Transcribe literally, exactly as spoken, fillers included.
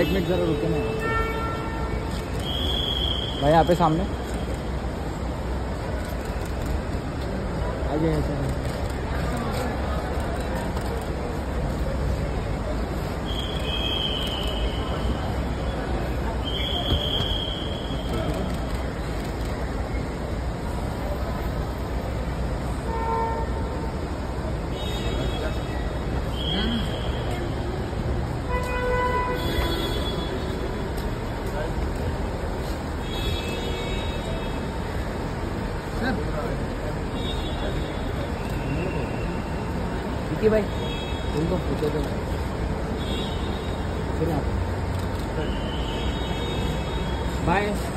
एक मिनट जरा रुके ना भाई, यहाँ पे सामने आ जाइए सर। विकी भाई उनको पूछो तो बाय।